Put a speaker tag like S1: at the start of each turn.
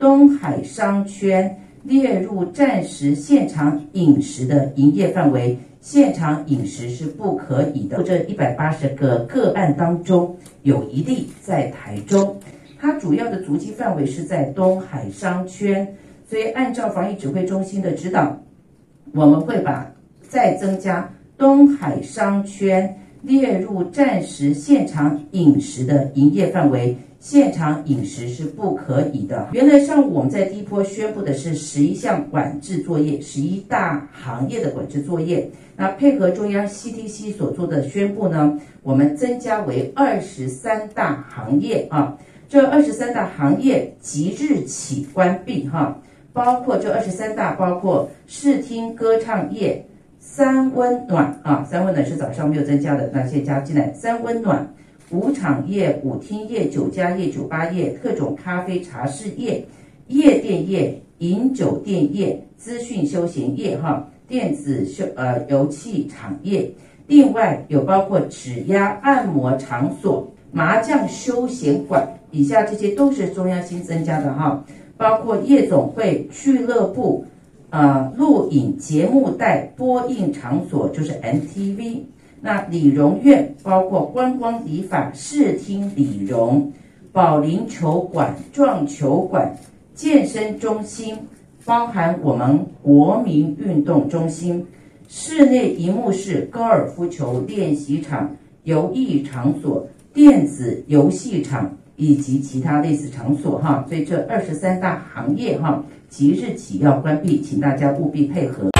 S1: 东海商圈列入暂时现场饮食的营业范围，现场饮食是不可以的。这180个个案当中，有一例在台中，它主要的足迹范围是在东海商圈，所以按照防疫指挥中心的指导，我们会再增加东海商圈列入暂时现场饮食的营业范围，现场饮食是不可以的。原来上午我们在第一波宣布的是11项管制作业，11大行业的管制作业。那配合中央 CDC 所做的宣布呢，我们增加为23大行业啊。这23大行业即日起关闭哈，包括这23大包括视听歌唱业、三温暖啊，三温暖是早上没有增加的，那先加进来。三温暖、舞场业、舞厅业、酒家业、酒吧业、特种咖啡茶室业、夜店业、饮酒店业、资讯休闲业哈、电子游戏场业，另外有包括指压按摩场所、麻将休闲馆，以下这些都是中央新增加的哈，包括夜总会、俱乐部。录影节目带播映场所就是 MTV， 那理容院包括观光理发、视听理容、保龄球馆、撞球馆、健身中心，包含我们国民运动中心、室内荧幕式高尔夫球练习场、游艺场所、电子游戏场以及其他类似场所哈，所以这23大行业哈，即日起要关闭，请大家务必配合。